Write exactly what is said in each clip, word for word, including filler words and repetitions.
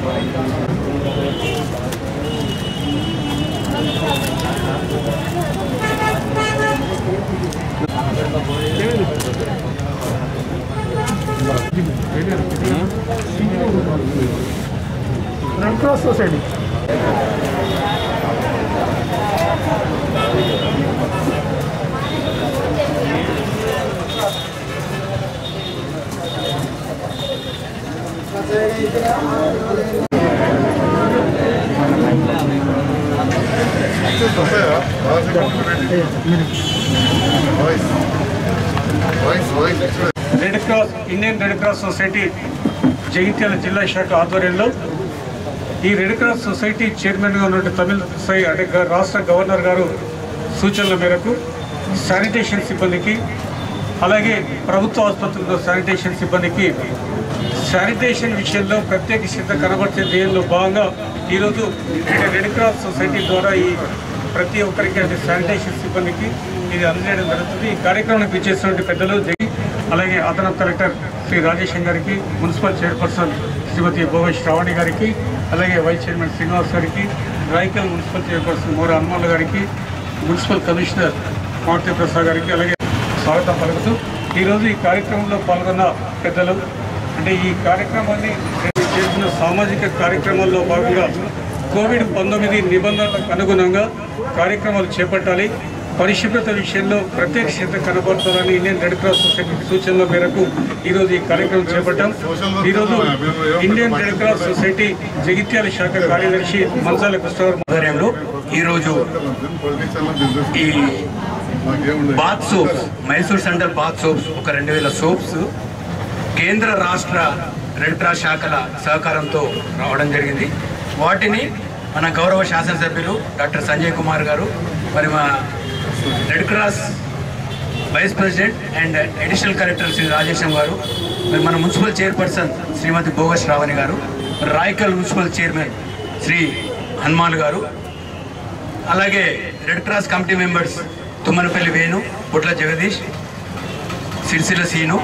Red Cross Society. Red cross Indian red cross society Jagtial జిల్లా శాఖ ఆధ్వర్యంలో ఈ రెడ్ క్రాస్ సొసైటీ చైర్మన్గా ఉన్న తమిళసై అంటే రాష్ట్ర గవర్నర్ గారు సూచనల మేరకు శానిటేషన్ సిబ్బందికి అలాగే ప్రభుత్వ ఆసుపత్రుల్లో శానిటేషన్ సిబ్బందికి శానిటేషన్ విషయంలో ప్రత్యేక శ్రద్ధ కనబర్చే ధ్యేయంలో భాగంగా ఈరోజు రెడ్ క్రాస్ సొసైటీ ద్వారా ఈ ప్రతి ఒక్కరికి అంటే శానిటేషన్ సిబ్బందికి ఇది అందజేయడం జరుగుతుంది. ఈ కార్యక్రమానికి ఇచ్చేసినటువంటి పెద్దలు జగి అలాగే అదనపు కలెక్టర్ శ్రీ రాజేశం గారికి, మున్సిపల్ చైర్పర్సన్ శ్రీమతి భోగ శ్రావణి గారికి, అలాగే వైస్ చైర్మన్ శ్రీనివాస్ గారికి, రాయకల్ మున్సిపల్ చైర్పర్సన్ మోర హనుమాన్ల గారికి, మున్సిపల్ కమిషనర్ మారుతి ప్రసాద్ గారికి అలాగే స్వాగతం పలుకుతూ ఈరోజు ఈ కార్యక్రమంలో పాల్గొన్న పెద్దలు అంటే ఈ కార్యక్రమాన్ని చేసిన సామాజిక కార్యక్రమాల్లో భాగంగా కోవిడ్ పంతొమ్మిది నిబంధనలకు అనుగుణంగా కార్యక్రమాలు చేపట్టాలి, పరిశుభ్రత విషయంలో ప్రత్యేక శ్రద్ధ కనబడుతుందని ఇండియన్ రెడ్ క్రాస్ సొసైటీ సూచనల మేరకు ఈరోజు ఈ కార్యక్రమం చేపట్టాం. ఈరోజు Indian red cross society Jagtial శాఖ కార్యదర్శి మంచాల కృష్ణగారు ఆధ్వర్యంలో ఈరోజు ఈ bath soaps Mysore centre bath soaps ఒక రెండు వేల సోప్స్ కేంద్ర రాష్ట్ర రెడ్ క్రాస్ శాఖల సహకారంతో రావడం జరిగింది. వాటిని మన గౌరవ శాసనసభ్యులు డాక్టర్ సంజయ్ కుమార్ గారు, మరి మా red cross vice president and additional collector Shri Rajesham గారు, మరి మన మున్సిపల్ చైర్పర్సన్ శ్రీమతి భోగ శ్రావణి గారు, రాయకల్ మున్సిపల్ చైర్మన్ శ్రీ హనుమాన్ గారు, అలాగే red cross committee members Thummanapalli Venu, Botla Jagadish, Sircilla Seenu.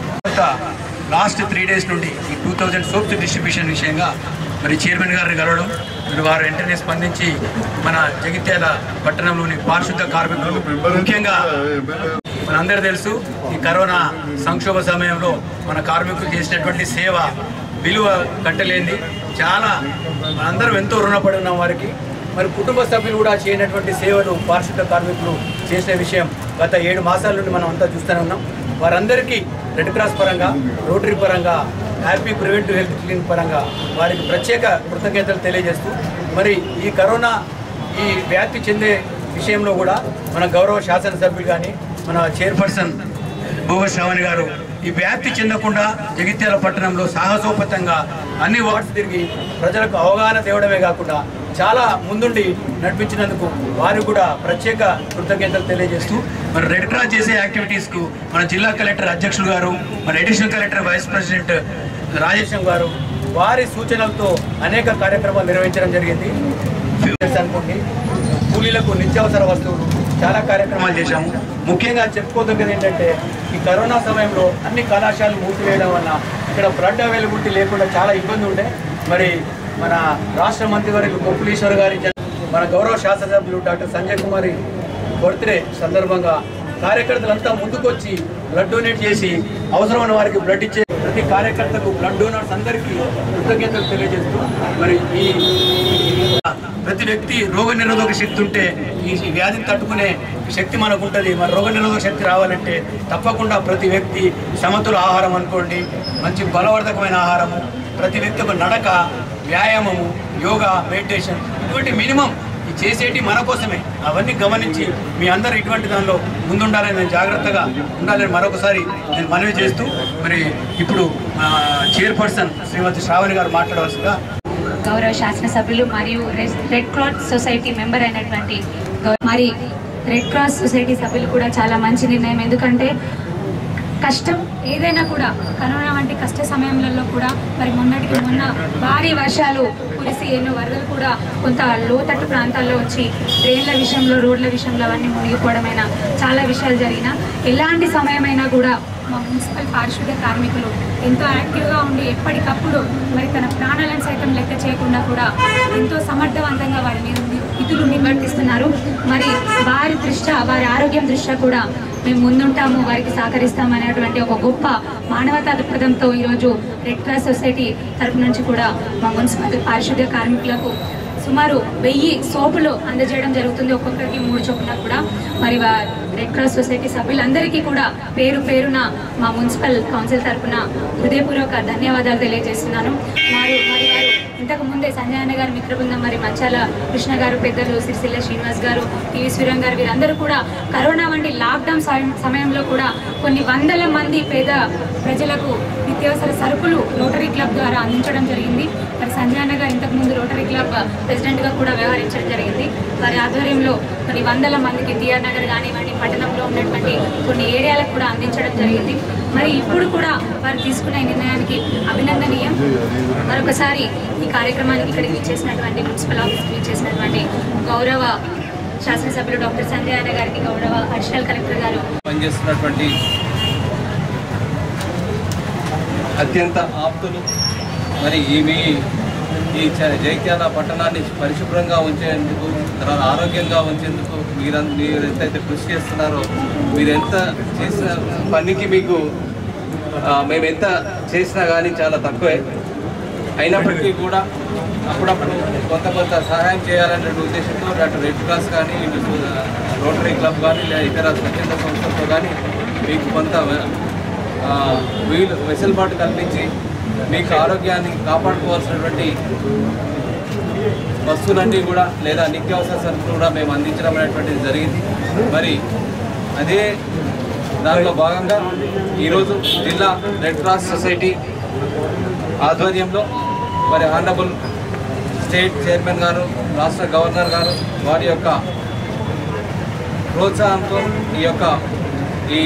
Last three days నుండి ఈ టూ థౌజండ్ సోప్స్ డిస్ట్రిబ్యూషన్ విషయంగా మరి చైర్మన్ గారిని కలవడం, మరి వారు వెంటనే స్పందించి మన జగిత్యాల పట్టణంలోని పారిశుద్ధ కార్మికులు ముఖ్యంగా మనందరూ తెలుసు ఈ కరోనా సంక్షోభ సమయంలో మన కార్మికులు చేసినటువంటి సేవ విలువ కట్టలేంది. చాలా మనందరం ఎంతో రుణపడి ఉన్నాం వారికి. మరి కుటుంబ సభ్యులు కూడా చేయనటువంటి సేవలు పారిశుద్ధ కార్మికులు చేసిన విషయం గత ఏడు మాసాల నుండి మనం అంతా చూస్తూనే ఉన్నాం. వారందరికీ రెడ్ క్రాస్ పరంగా, రోటరీ పరంగా, హ్యాపీ ప్రివెంటివ్ హెల్త్ క్లినిక్ పరంగా వారికి ప్రత్యేక కృతజ్ఞతలు తెలియజేస్తూ, మరి ఈ కరోనా ఈ వ్యాప్తి చెందే విషయంలో కూడా మన గౌరవ శాసనసభ్యులు కానీ మన చైర్పర్సన్ భోగ శ్రావణి గారు ఈ వ్యాప్తి చెందకుండా జగిత్యాల పట్టణంలో సాహసోపేతంగా అన్ని వార్డ్స్ తిరిగి ప్రజలకు అవగాహన తేవడమే కాకుండా చాలా ముందుండి నడిపించినందుకు వారికి కూడా ప్రత్యేక కృతజ్ఞతలు తెలియజేస్తూ, మరి రెడ్ క్రాస్ చేసే యాక్టివిటీస్కు మన జిల్లా కలెక్టర్ అధ్యక్షులు గారు, మరి additional collector vice president Rajesham గారు వారి సూచనలతో అనేక కార్యక్రమాలు నిర్వహించడం జరిగింది. అనుకోండి, కూలీలకు నిత్యావసర వస్తువులు చాలా కార్యక్రమాలు చేశాము. ముఖ్యంగా చెప్పుకోదగ్గది ఏంటంటే ఈ కరోనా సమయంలో అన్ని కళాశాలలు మూసివేయడం వల్ల ఇక్కడ బ్లడ్ అవైలబిలిటీ లేకుండా చాలా ఇబ్బంది ఉండే. మరి మన రాష్ట్ర మంత్రివర్యులు కొప్పులీశ్వర్ గారి, మన గౌరవ శాసనసభ్యులు డాక్టర్ సంజయ్ కుమార్ బర్త్డే సందర్భంగా కార్యకర్తలంతా ముందుకొచ్చి బ్లడ్ డొనేట్ చేసి అవసరమైన వారికి బ్లడ్ ఇచ్చే ప్రతి కార్యకర్తకు, బ్లడ్ డోనర్స్ అందరికీ కృతజ్ఞతలు తెలియజేస్తూ, మరి ఈ ప్రతి వ్యక్తి రోగ నిరోధక శక్తి ఉంటే ఈ వ్యాధిని తట్టుకునే శక్తి మనకు ఉంటుంది. మరి రోగ నిరోధక శక్తి రావాలంటే తప్పకుండా ప్రతి వ్యక్తి సమతుల ఆహారం అనుకోండి, మంచి బలవర్ధకమైన ఆహారము, ప్రతి వ్యక్తి ఒక నడక, వ్యాయామము, యోగా, మెడిటేషన్ ఇటువంటి మినిమం ఈ చేసేటి మన కోసమే. అవన్నీ గమనించి మీ అందరూ ఇటువంటి దానిలో ముందుండాలని, నేను జాగ్రత్తగా ఉండాలని మరొకసారి నేను మనవి చేస్తూ, మరి ఇప్పుడు చైర్పర్సన్ శ్రీమతి శ్రావణి గారు మాట్లాడవలసిందిగా. గౌరవ శాసనసభ్యులు మరియు రెడ్ క్రాస్ సొసైటీ మెంబర్ అయినటువంటి మరి రెడ్ క్రాస్ సొసైటీ సభ్యులు కూడా చాలా మంచి నిర్ణయం. ఎందుకంటే కష్టం ఏదైనా కూడా కరోనా వంటి కష్ట సమయంలో కూడా మరి మొన్నటికి మొన్న భారీ వర్షాలు కురిసి ఎన్నో వరదలు కూడా కొంత లోతట్టు ప్రాంతాల్లో వచ్చి డ్రైన్ల విషయంలో, రోడ్ల విషయంలో అవన్నీ మునిగిపోవడమైనా చాలా విషయాలు జరిగిన ఎలాంటి సమయమైనా కూడా మా మున్సిపల్ పారిశుద్ధ్య కార్మికులు ఎంతో యాక్టివ్గా ఉండి ఎప్పటికప్పుడు మరి తన ప్రాణాలను సైతం లెక్క చేయకుండా కూడా ఎంతో సమర్థవంతంగా వారి మీద విధులు నిర్వర్తిస్తున్నారు. మరి వారి దృష్ట్యా వారి ఆరోగ్యం దృష్ట్యా కూడా మేము ముందుంటాము, వారికి సహకరిస్తాము అనేటువంటి ఒక గొప్ప మానవతా దృక్పథంతో ఈరోజు రెడ్ క్రాస్ సొసైటీ తరపు నుంచి కూడా మా మున్సిపల్ పారిశుద్ధ్య కార్మికులకు సుమారు వెయ్యి సోపులు అందజేయడం జరుగుతుంది. ఒక్కొక్కరికి మూడు చొప్పున కూడా మరి రెడ్ క్రాస్ సొసైటీ సభ్యులందరికీ కూడా పేరు పేరున మా మున్సిపల్ కౌన్సిల్ తరఫున హృదయపూర్వక ధన్యవాదాలు తెలియజేస్తున్నాను. వారు మరి వారు ఇంతకు ముందే సంజయ్ అన్న గారు మిత్ర బృందం, మరి మచ్చాల కృష్ణ గారు పెద్దలు, సిరిసిల్ల శ్రీనివాస్ గారు, టీవీ శ్రీరామ్ గారు, వీరందరూ కూడా కరోనా వంటి లాక్డౌన్ సమయంలో కూడా కొన్ని వందల మంది పేద ప్రజలకు నిత్యావసర సరుకులు రోటరీ క్లబ్ ద్వారా అందించడం జరిగింది. మరి సంజయ్ అన్న గారు ఇంతకుముందు రోటరీ క్లబ్ ప్రెసిడెంట్గా కూడా వ్యవహరించడం జరిగింది. వారి ఆధ్వర్యంలో కొన్ని వందల మందికి టీఆర్ నగర్ కానివ్వండి, పట్టణంలో ఉన్నటువంటి కొన్ని ఏరియాలకు కూడా అందించడం జరిగింది. మరి ఇప్పుడు కూడా వారు తీసుకునే నిర్ణయానికి అభినందనీయం. మరొకసారి ఈ కార్యక్రమానికి ఇక్కడికి ఇచ్చేసినటువంటి మున్సిపల్ ఆఫీస్కి ఇచ్చేసినటువంటి గౌరవ శాసనసభ్యులు డాక్టర్ సంజయ్ అన్న గారికి, గౌరవ అడిషనల్ కలెక్టర్ గారు, పనిచేస్తున్నటువంటి అత్యంత ఆప్తులు, మరి ఇవి ఈ జైత్యాల పట్టణాన్ని పరిశుభ్రంగా ఉంచేందుకు, తర్వాత ఆరోగ్యంగా ఉంచేందుకు మీరు మీరు ఎంతైతే కృషి చేస్తున్నారో, మీరు ఎంత చేసిన పనికి మీకు మేము ఎంత చేసినా కానీ చాలా తక్కువే. అయినప్పటికీ కూడా అప్పుడప్పుడు కొంత కొంత సహాయం చేయాలనే ఉద్దేశంతో అటు రెడ్ క్రాస్ కానీ, ఇటు రోటరీ క్లబ్ కానీ, లేదా ఇతర స్వచ్ఛంద సంస్థలతో కానీ మీకు కొంత వీలు వెసులుబాటు కల్పించి మీకు ఆరోగ్యాన్ని కాపాడుకోవాల్సినటువంటి వస్తువులన్నీ కూడా లేదా నిత్యావసర సరుకులు కూడా మేము అందించడం అనేటువంటిది జరిగింది. మరి అదే దానిలో భాగంగా ఈరోజు జిల్లా రెడ్ క్రాస్ సొసైటీ ఆధ్వర్యంలో మరి ఆనరబుల్ స్టేట్ చైర్మన్ గారు, రాష్ట్ర గవర్నర్ గారు వారి యొక్క ప్రోత్సాహంతో ఈ యొక్క ఈ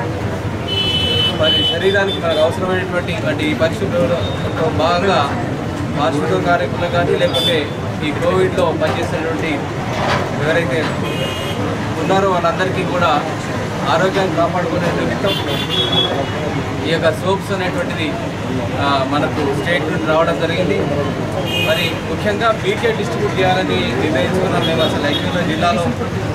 శరీరానికి మనకు అవసరమైనటువంటి ఇటువంటి పరిశుభ్రతలో భాగంగా పారిశుద్ధ్య కార్యక్రమాలు కానీ, లేకపోతే ఈ కోవిడ్లో పనిచేసేటువంటి ఎవరైతే ఉన్నారో వాళ్ళందరికీ కూడా ఆరోగ్యాన్ని కాపాడుకునే నిమిత్తం ఈ యొక్క సోప్స్ అనేటువంటిది మనకు స్టేట్ నుండి రావడం జరిగింది. మరి ముఖ్యంగా మీకే డిస్ట్రిబ్యూట్ చేయాలని నిర్ణయించుకున్నాం మేము. అసలు యాక్చువల్గా జిల్లాలో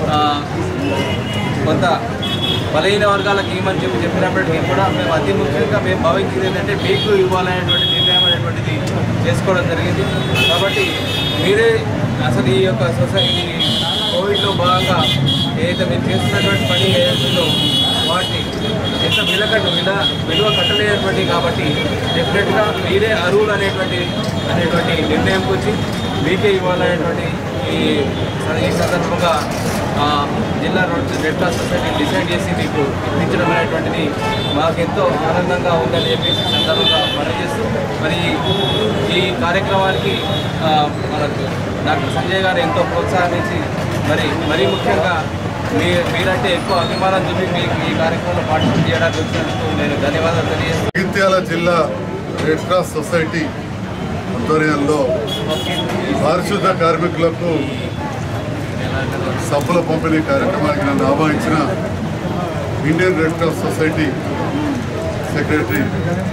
కొంత బలహీన వర్గాలకు ఇవ్వమని చెప్పి చెప్పినప్పటికీ కూడా మేము అతి ముఖ్యంగా మేము భావించేది ఏంటంటే మీకు ఇవ్వాలనేటువంటి నిర్ణయం అనేటువంటిది చేసుకోవడం జరిగింది. కాబట్టి మీరే అసలు ఈ యొక్క సొసైటీ కోవిడ్లో భాగంగా ఏదైతే మీరు చేస్తున్నటువంటి పని ఏదైతుందో వాటిని ఎంత విలువకట్టు విల విలువ కట్టలేనటువంటి కాబట్టి డెఫినెట్గా మీరే అర్హులు అనేటువంటి అనేటువంటి నిర్ణయంకి వచ్చి మీకే ఇవ్వాలనేటువంటి ఈ ఈ సందర్భంగా జిల్లా రెడ్ క్రాస్ సొసైటీ డిసైడ్ చేసి మీకు ఇప్పించడం అనేటువంటిది మాకెంతో ఆనందంగా ఉందని చెప్పేసి సందర్భంగా పనిచేస్తూ మరి ఈ కార్యక్రమానికి మనకు డాక్టర్ సంజయ్ గారు ఎంతో ప్రోత్సాహించి మరి మరీ ముఖ్యంగా మీ మీరంటే ఎక్కువ అభిమానం చూపి మీకు ఈ కార్యక్రమంలో పార్టిసిపేట్ చేయడానికి వచ్చినందుకు నేను ధన్యవాదాలు తెలియజేస్తాను. జగిత్యాల జిల్లా రెడ్ క్రాస్ సొసైటీ ఆధ్వర్యంలో పారిశుద్ధ కార్మికులకు సబ్బుల పంపిణీ కార్యక్రమానికి నన్ను ఆహ్వానించిన Indian red cross society secretary,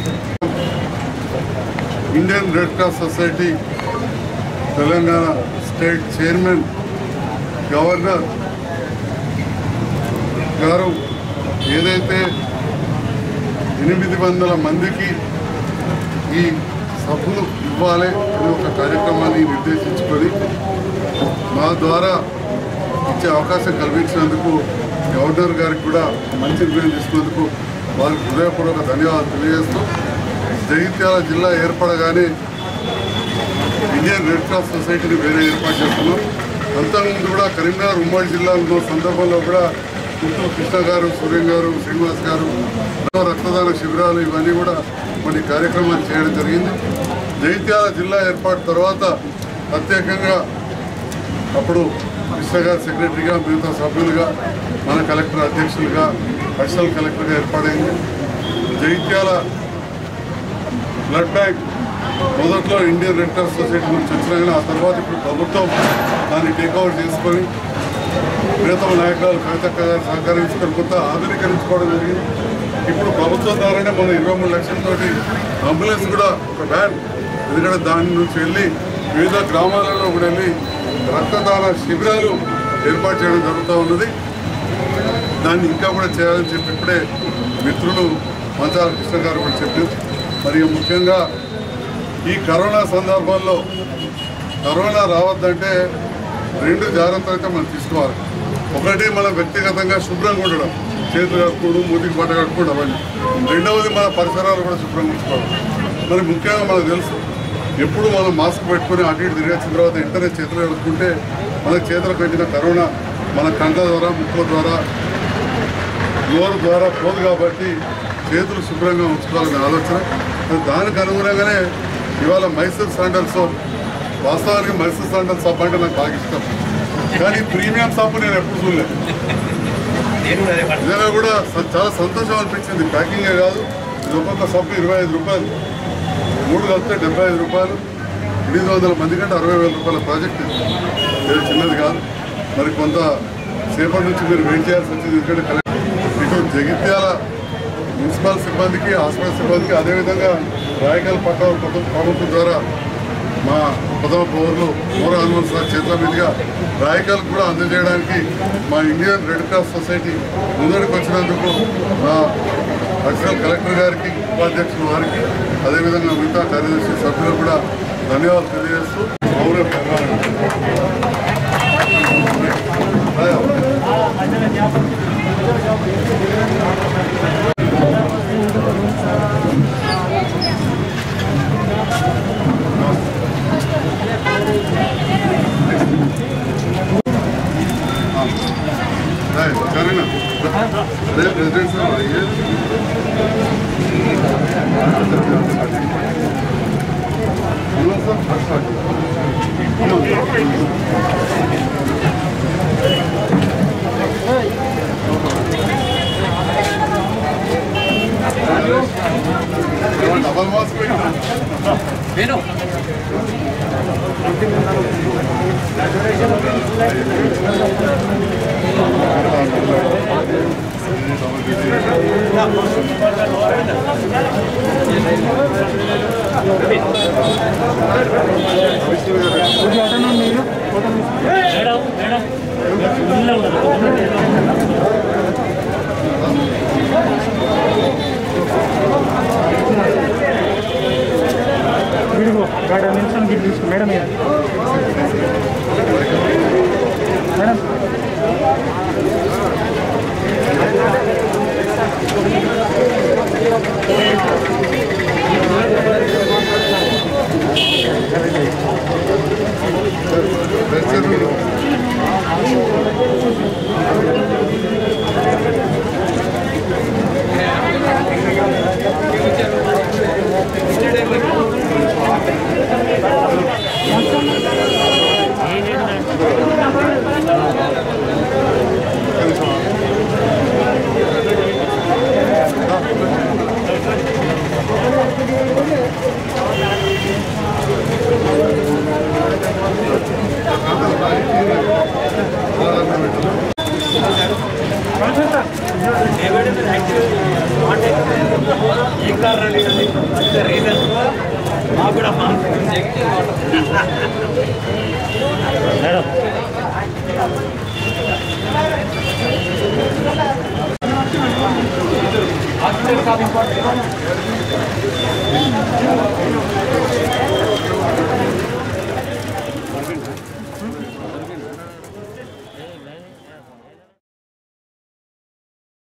Indian red cross society Telangana state chairman, governor గారు ఏదైతే ఎనిమిది వందల మందికి ఈ సబ్బులు ఇవ్వాలి అనే ఒక కార్యక్రమాన్ని నిర్దేశించుకొని మా ద్వారా ఇచ్చే అవకాశం కల్పించినందుకు గవర్నర్ గారికి కూడా మంచి నిర్ణయం తీసుకున్నందుకు వారికి హృదయపూర్వక ధన్యవాదాలు తెలియజేస్తూ, జగిత్యాల జిల్లా ఏర్పడగానే ఇండియన్ రెడ్ క్రాస్ సొసైటీని వేరే ఏర్పాటు చేస్తున్నాం. అంతకుముందు కూడా కరీంనగర్ ఉమ్మడి జిల్లాలో ఉన్న సందర్భంలో కూడా పుత్తూరు కృష్ణ గారు, సూర్యం గారు, శ్రీనివాస్ గారు రక్తదాన శిబిరాలు ఇవన్నీ కూడా కొన్ని కార్యక్రమాలు చేయడం జరిగింది. జగిత్యాల జిల్లా ఏర్పాటు తర్వాత ప్రత్యేకంగా అప్పుడు కృష్ణ గారు సెక్రటరీగా, మిగతా సభ్యులుగా, మన కలెక్టర్ అధ్యక్షులుగా, అడిషనల్ కలెక్టర్గా ఏర్పాటైంది. జగిత్యాల బ్లడ్ బ్యాంక్ మొదట్లో ఇండియన్ రెడ్ క్రాస్ సొసైటీ నుంచి వచ్చినా కానీ ఆ తర్వాత ఇప్పుడు ప్రభుత్వం దాన్ని టేక్అవుట్ చేసుకొని మిగతా నాయకులు కవితక్క గారు సహకరించుకొని కొంత ఆధునీకరించుకోవడం జరిగింది. ఇప్పుడు ప్రభుత్వం ద్వారానే మన ఇరవై మూడు లక్షలతో అంబులెన్స్ కూడా ఒక వ్యాన్, ఎందుకంటే దాని నుంచి వెళ్ళి వివిధ గ్రామాలలో కూడా వెళ్ళి రక్తదాన శిబిరాలు ఏర్పాటు చేయడం జరుగుతూ ఉన్నది. దాన్ని ఇంకా కూడా చేయాలని చెప్పి ఇప్పుడే మిత్రులు మంచాల కృష్ణ గారు కూడా చెప్పారు. మరియు ముఖ్యంగా ఈ కరోనా సందర్భంలో కరోనా రావద్దంటే రెండు జాగ్రత్తలు అయితే మనం తీసుకోవాలి. ఒకటి మనం వ్యక్తిగతంగా శుభ్రంగా ఉండడం, చేతులు కట్టుకోవడం, మూతికి బట్ట కట్టుకోవడం అవన్నీ. రెండవది మన పరిసరాలు కూడా శుభ్రంగా ఉంచుకోవడం. మరి ముఖ్యంగా మనకు తెలుసు, ఎప్పుడు మనం మాస్క్ పెట్టుకుని అటు ఇటు తిరిగొచ్చిన తర్వాత వెంటనే చేతులు కట్టుకుంటే మనకు చేతులకు పెట్టిన కరోనా మన కండ్ల ద్వారా, ముక్కుల ద్వారా, నోరు ద్వారా పోదు. కాబట్టి చేతులు శుభ్రంగా ఉంచుకోవాలనే ఆలోచన. దానికి అనుగుణంగానే ఇవాళ మైసూర్ శాండల్ సోప్, వాస్తవానికి మైసూర్ శాండల్ సోప్ అంటే నాకు బాగా ఇష్టం, కానీ ప్రీమియం సోపు నేను ఎప్పుడు చూడలేదు. నిజంగా కూడా చాలా సంతోషం అనిపించింది. ప్యాకింగే కాదు, ఇది ఒక్కొక్క సబ్బు ఇరవై ఐదు రూపాయలు, మూడు కలిపితే డెబ్బై ఐదు రూపాయలు, ఎనిమిది వందల మంది కంటే అరవై వేల రూపాయల ప్రాజెక్ట్ ఇది. ఇది చిన్నది కాదు. మరి కొంత సేపటి నుంచి మీరు వెయిట్ చేయాల్సి వచ్చింది. ఎందుకంటే కలెక్టర్ ఇటు జగిత్యాల మున్సిపల్ సిబ్బందికి, హాస్పిటల్ సిబ్బందికి, అదేవిధంగా రాయకల్ పట్ట ప్రభుత్వం ద్వారా మా ప్రథమ పౌరులు మోర హనుమంత్ సార్ చేతుల మీదుగా రాయకల్ కూడా అందజేయడానికి మా ఇండియన్ రెడ్ క్రాస్ సొసైటీ ముందడికి వచ్చినందుకు మా అడిషనల్ కలెక్టర్ గారికి, ఉపాధ్యక్షులు వారికి, అదేవిధంగా మిగతా కార్యదర్శి సభ్యులకు కూడా ధన్యవాదాలు తెలియజేస్తూ పౌర సరేనా అదే ప్రెసిడెంట్ సార్ అయ్యే డబల్ మాస్క్ నేను మేడం మేడం మేడం మేడం